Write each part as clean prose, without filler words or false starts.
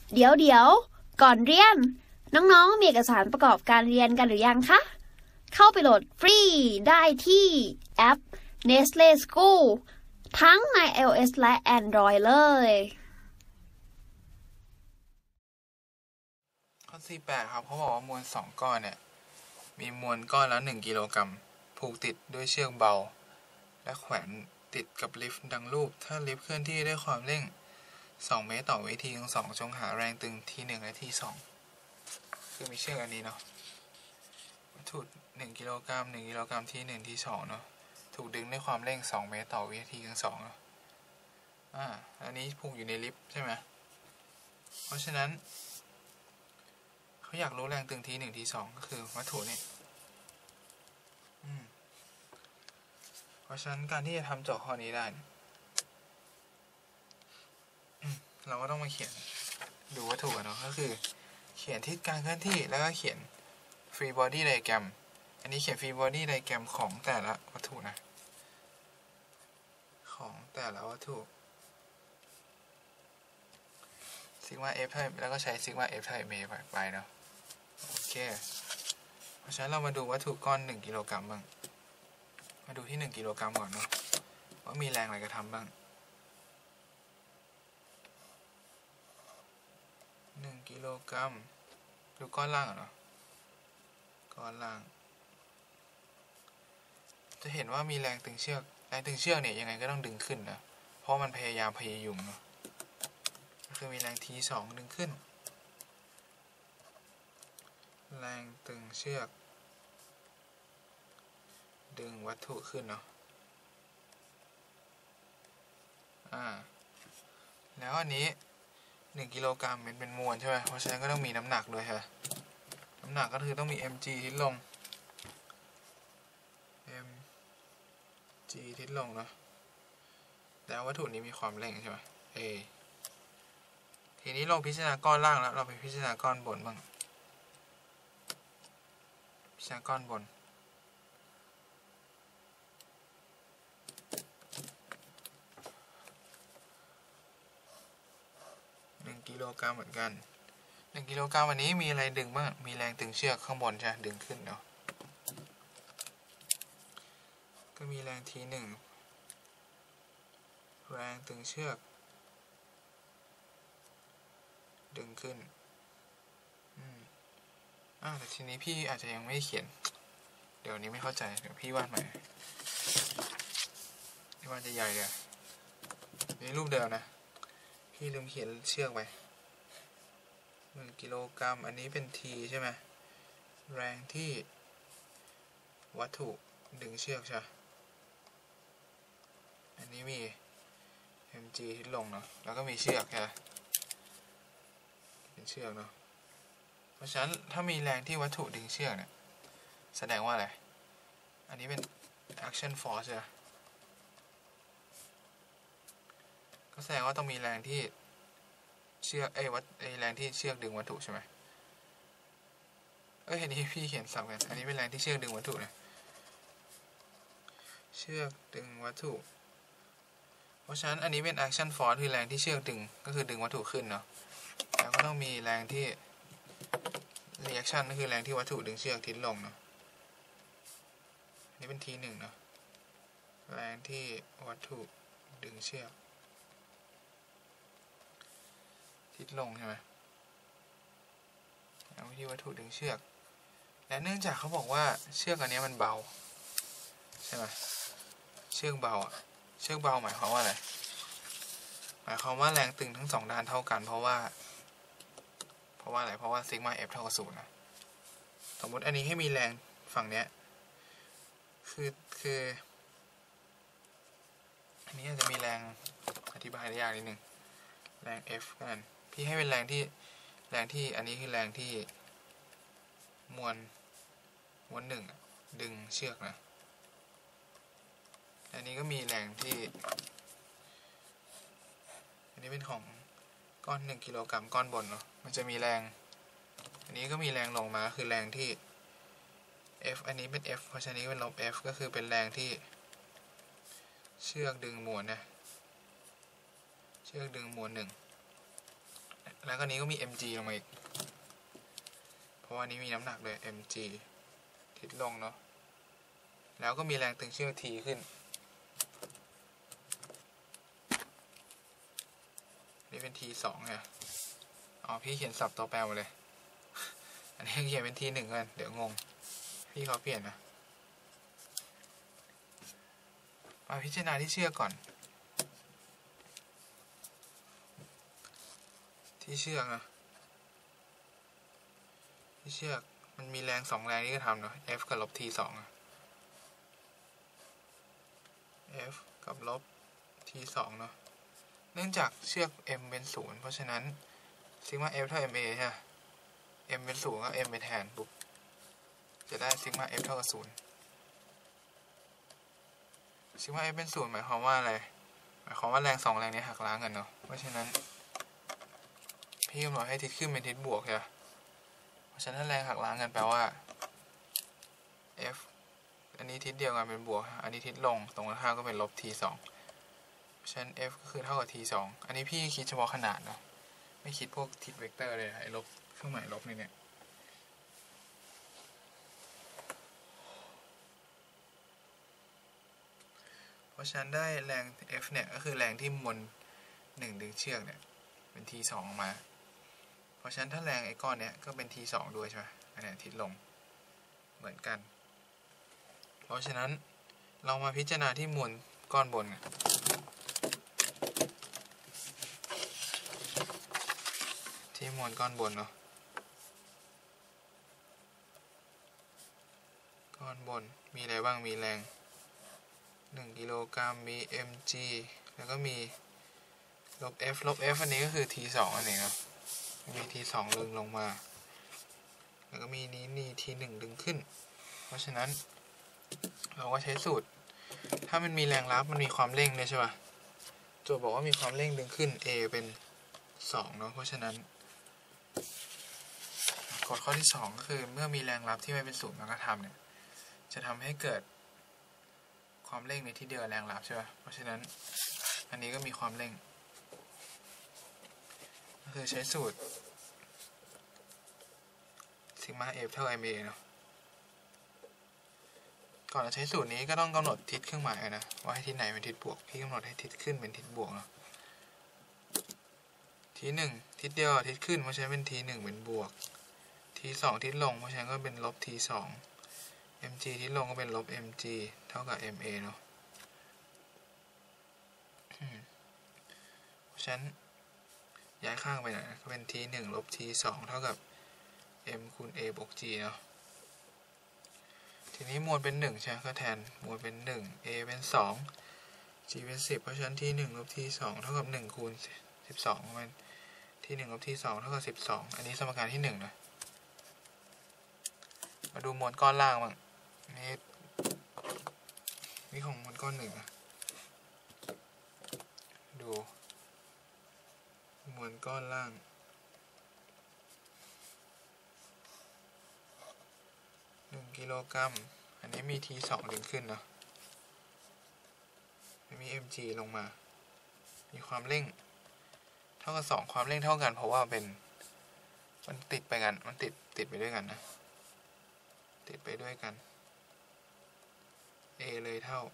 เดี๋ยวก่อนเรียนน้องๆมีเอกสารประกอบการเรียนกันหรือยังคะเข้าไปโหลดฟรีได้ที่แอป Nestle School ทั้งใน iOS และ Android เลยข้อ48ครับเขาบอกว่ามวล2ก้อนเนี่ยมีมวลก้อนละ1กิโลกรัมผูกติดด้วยเชือกเบาและแขวนติดกับลิฟต์ดังรูปถ้าลิฟต์เคลื่อนที่ด้วยความเร่ง2เมตรต่อวิธีทั้ง2จงหาแรงตึงที่1และที่2คือมีเชือกอันนี้เนาะวัตถุ1กิโลกรัม1กิโลกรัมที่1ที่2เนาะถูกดึงด้วยความเร่ง2เมตรต่อวินาทีทั้ง2เนาะอันนี้ผูกอยู่ในลิฟต์ใช่ไหมเพราะฉะนั้นเขาอยากรู้แรงตึงที่1ที่2ก็คือวัตถุนี่เพราะฉะนั้นการที่จะทำโจทย์ข้อนี้ได้เราก็ต้องมาเขียนดูวัตถุกันเนาะก็คือเขียนทิศการเคลื่อนที่แล้วก็เขียน free body diagram อันนี้เขียน free body diagram ของแต่ละวัตถุนะของแต่ละวัตถุซิกมา f แล้วก็ใช้ซิกมา f เมตรไปเนาะโอเคเพราะฉะนั้นเรามาดูวัตถุก้อน1กิโลกรัมบ้างมาดูที่1กิโลกรัมก่อนเนาะว่ามีแรงอะไรกระทำบ้าง1กิโลกรัมดูก้อนล่างเนาะก้อนล่างจะเห็นว่ามีแรงตึงเชือกเนี่ยยังไงก็ต้องดึงขึ้นนะเพราะมันพยายามพยายามเนาะก็คือมีแรง T2 ดึงขึ้นแรงตึงเชือกดึงวัตถุขึ้นเนาะแล้วอันนี้1กิโลกรัมเป็นมวลใช่ไหมเพราะฉะนั้นก็ต้องมีน้ำหนักด้วยค่ะน้ำหนักก็คือต้องมี mg ทิศลง mg ทิศลงเนาะแล้ววัตถุนี้มีความเร่งใช่ไหมทีนี้เราพิจารณาก้อนล่างแล้วเราไปพิจารณาก้อนบนบ้างพิจารณาก้อนบน1กิโลกรัมเหมือนกัน1กิโลกรัมวันนี้มีอะไรดึงบ้างมีแรงตึงเชือกข้างบนใช่ดึงขึ้นเนาะก็มีแรง T1 แรงตึงเชือกดึงขึ้นแต่ทีนี้พี่อาจจะยังไม่เขียนเดี๋ยวนี้ไม่เข้าใจเดี๋ยวพี่วาดใหม่พี่วาดจะใหญ่เลยนี่รูปเดิมนะพี่ลืมเขียนเชือกไป1กิโลกรัมอันนี้เป็น T ใช่ไหมแรงที่วัตถุดึงเชือกใช่อันนี้มี mg ทิศลงเนาะแล้วก็มีเชือกใช่เป็นเชือกเนาะเพราะฉะนั้นถ้ามีแรงที่วัตถุดึงเชือกเนี่ยแสดงว่าอะไรอันนี้เป็น action force ใช่ก็แสดงว่าต้องมีแรงที่เชือกแรงที่เชือกดึงวัตถุใช่ไหมอันนี้พี่เขียนสับกันอันนี้เป็นแรงที่เชือกดึงวัตถุนะเชือกดึงวัตถุเพราะฉะนั้นอันนี้เป็น action force คือแรงที่เชือกดึงก็คือดึงวัตถุขึ้นเนาะแล้วก็ต้องมีแรงที่ reaction ก็คือแรงที่วัตถุดึงเชือกทิศลงเนาะนี่เป็น T1 เนาะแรงที่วัตถุดึงเชือกทิศลงใช่ไหมแรงที่วัตถุดึงเชือกและเนื่องจากเขาบอกว่าเชือกอันนี้มันเบาใช่ไหมเชือกเบาเชือกเบาหมายความว่าอะไรหมายความว่าแรงตึงทั้ง2ด้านเท่ากันเพราะว่าอะไรเพราะว่าซิกมา f เท่ากับ0นะสมมติอันนี้ให้มีแรงฝั่งเนี้ยคืออันนี้อาจจะมีแรงอธิบายได้ยากนิดนึงแรง F กันพี่ให้เป็นแรงที่อันนี้คือแรงที่มวลหนึ่งดึงเชือกนะอันนี้ก็มีแรงที่อันนี้เป็นของก้อน1กิโลกรัมก้อนบนเนาะมันจะมีแรงอันนี้ก็มีแรงลงมาคือแรงที่ F อันนี้เป็น F เพราะฉะนั้นเป็นลบ F ก็คือเป็นแรงที่เชือกดึงมวลนะเชือกดึงมวล1 แล้วก็นี้ก็มี mg ลงมาอีกเพราะว่านี้มีน้ำหนักเลย mg ทิศลงเนาะแล้วก็มีแรงตึงเชือก T ขึ้นนี่เป็น T2 ไงอ๋อพี่เขียนศัพท์ตัวแปรมาเลยอันนี้เขียนเป็น T1 กันเดี๋ยวงงพี่เขาเปลี่ยนนะมาพิจารณาที่เชือกก่อนที่เชือกนะที่เชือกมันมีแรง2แรงนี้ก็ทำเนาะ F กับลบ T2 F กับลบ T2 เนาะเนื่องจากเชือก M เป็น0เพราะฉะนั้นซิกมา F เท่า MA ใช่ไหม M เป็น0ก็ M ไปแทนปุ๊บจะได้ซิกมา F เท่ากับ0ซิกมา F เป็น0หมายความว่าอะไรหมายความว่าแรง2แรงนี้หักล้างกันเนาะเพราะฉะนั้นพี่กำหนดให้ทิศขึ้นเป็นทิศบวกใช่ไหมเพราะฉะนั้นแรงหักล้างกันแปลว่า F อันนี้ทิศเดียวกันเป็นบวกอันนี้ทิศลงตรงข้ามก็เป็นลบ T2 เพราะฉะนั้น F ก็คือเท่ากับ T2 อันนี้พี่คิดเฉพาะขนาดเนาะไม่คิดพวกทิศเวกเตอร์เลยไอ้ลบเครื่องหมายลบนี่เนี่ยเพราะฉะนั้นได้แรง F เนี่ยก็คือแรงที่มวล1ดึงเชือกเนี่ยเป็น T2 ออกมาเพราะฉะนั้นถ้าแรงไอ้ก้อนเนี้ยก็เป็น T2 ด้วยใช่ไหมอันนี้ทิศลงเหมือนกันเพราะฉะนั้นเรามาพิจารณาที่มวลก้อนบนที่มวลก้อนบนเนาะก้อนบนมีอะไรบ้างมีแรง1กิโลกรัมมี mg แล้วก็มีลบ f ลบ f อันนี้ก็คือ T2 อันนี้เนาะมี T2 ดึงลงมาแล้วก็มีนี้ T1 ดึงขึ้นเพราะฉะนั้นเราก็ใช้สูตรถ้ามันมีแรงรับมันมีความเร่งเลยใช่ป่ะโจทย์บอกว่ามีความเร่งดึงขึ้น A เป็น2เนาะเพราะฉะนั้นกฎข้อที่2ก็คือเมื่อมีแรงรับที่ไม่เป็นศูนย์มันก็ทำเนี่ยจะทำให้เกิดความเร่งในที่เดียวแรงรับใช่ป่ะเพราะฉะนั้นอันนี้ก็มีความเร่งก็คือใช้สูตรซิกมา F เท่า ma เนาะก่อนจะใช้สูตรนี้ก็ต้องกำหนดทิศเครื่องหมายนะว่าให้ทิศไหนเป็นทิศบวกพี่กำหนดให้ทิศขึ้นเป็นทิศบวกเนาะT1ทิศเดียวทิศขึ้นเพราะฉะนั้นเป็น T1 เป็นบวก T2 ทิศลงเพราะฉะนั้นก็เป็นลบ T2 mg ทิศลงก็เป็นลบ mg เท่ากับ ma เนาะเพราะฉะนั้นย้ายข้างไปหน่อยก็เป็น T1 ลบ T2 เท่ากับ m คูณ a บวก g เนาะทีนี้มวลเป็น1ใช่ไหมก็แทนมวลเป็น1 a เป็น2 g เป็น10เพราะฉะนั้น T1 ลบ T2 เท่ากับ1คูณ12มันT1 ลบ T2 เท่ากับ12อันนี้สมการที่1นะมาดูมวลก้อนล่างบ้างนี่ของมวลก้อน1นะดูมวลก้อนล่าง1กิโลกรัมอันนี้มี T2 ดึงขึ้นเนาะมี mg ลงมามีความเร่งเท่ากับ2ความเร่งเท่ากันเพราะว่ามันติดไปกันมันติดไปด้วยกันนะติดไปด้วยกัน a เลยเท่า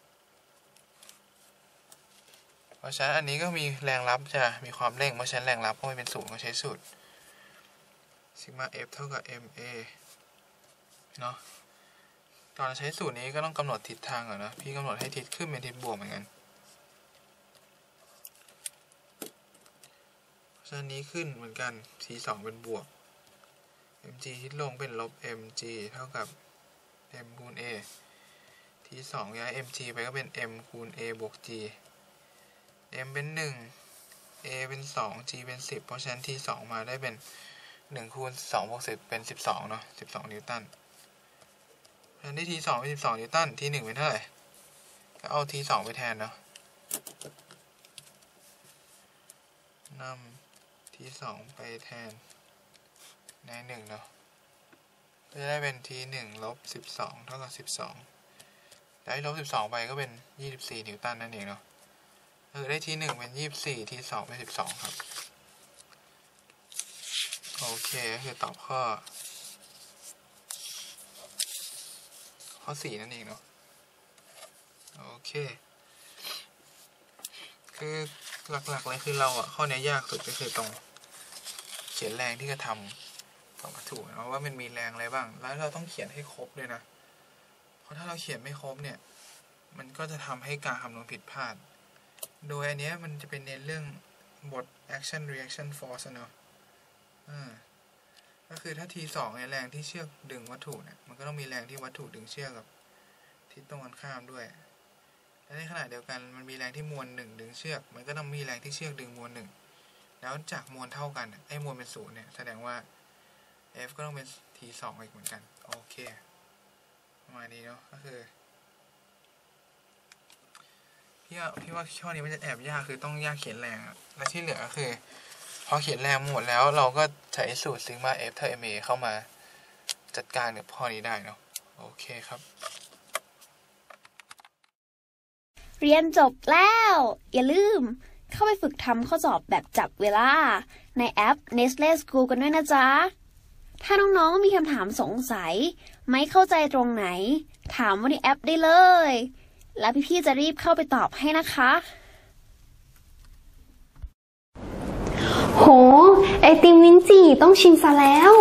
เพราะฉะนั้นอันนี้ก็มีแรงรับจะมีความเร่งเพราะฉะนั้นแรงรับก็ไม่เป็น0ก็ใช้สูตรซิกมา f เท่ากับ ma เนาะตอนใช้สูตรนี้ก็ต้องกำหนดทิศทางก่อนนะพี่กำหนดให้ทิศขึ้นเป็นทิศบวกเหมือนกันเพราะฉะนั้นนี้ขึ้นเหมือนกัน T2 เป็นบวก mg ทิศลงเป็นลบ mg เท่ากับ m คูณ a T2 ย้าย mg ไปก็เป็น m คูณ a บวก g m เป็น1 a เป็น2 g เป็น10เพราะฉะนั้น T2 มาได้เป็น1คูณ2บวก10เป็น12เนาะ12นิวตันเพราะฉะนั้นที่ T2 เป็น12นิวตัน T1 เป็นเท่าไหร่ก็เอา T2 ไปแทนเนาะนำ T2 ไปแทนใน1เนาะก็จะได้เป็น T1 ลบ12เท่ากับ12ได้ลบ12ไปก็เป็น24นิวตันนั่นเองเนาะได้T1เป็น24 T2เป็น12ครับโอเคก็คือตอบข้อ4นั่นเองเนาะโอเคคือหลักๆเลยคือเราข้อนี้ยากสุดก็คือตรงเขียนแรงที่กระทำกับวัตถุเนาะว่ามันมีแรงอะไรบ้างแล้วเราต้องเขียนให้ครบด้วยนะเพราะถ้าเราเขียนไม่ครบเนี่ยมันก็จะทำให้การคำนวณผิดพลาดโดยอันนี้มันจะเป็นเน้นเรื่องบท action reaction force เนาะก็คือถ้า T2 เนี่ยแรงที่เชือกดึงวัตถุเนี่ยมันก็ต้องมีแรงที่วัตถุดึงเชือกกับทิศตรงกันข้ามด้วยและในขณะเดียวกันมันมีแรงที่มวล1ดึงเชือกมันก็ต้องมีแรงที่เชือกดึงมวล1แล้วจากมวลเท่ากันไอ้มวลเป็น0เนี่ยแสดงว่า F ก็ต้องเป็น T2 อีกเหมือนกันโอเคประมาณนี้เนาะก็คือพี่ว่าข้อนี้มันจะแอบยากคือต้องยากเขียนแรงและที่เหลือก็คือพอเขียนแรงหมดแล้วเราก็ใช้สูตรซิกมา F เท่า ma เข้ามาจัดการกับข้อนี้ได้เนาะโอเคครับเรียนจบแล้วอย่าลืมเข้าไปฝึกทำข้อสอบแบบจับเวลาในแอป Nestle School กันด้วยนะจ๊ะถ้าน้องๆมีคำถามสงสัยไม่เข้าใจตรงไหนถามว่าในแอปได้เลยแล้วพี่ๆจะรีบเข้าไปตอบให้นะคะโหไอติมวินจีต้องชิมซะแล้ว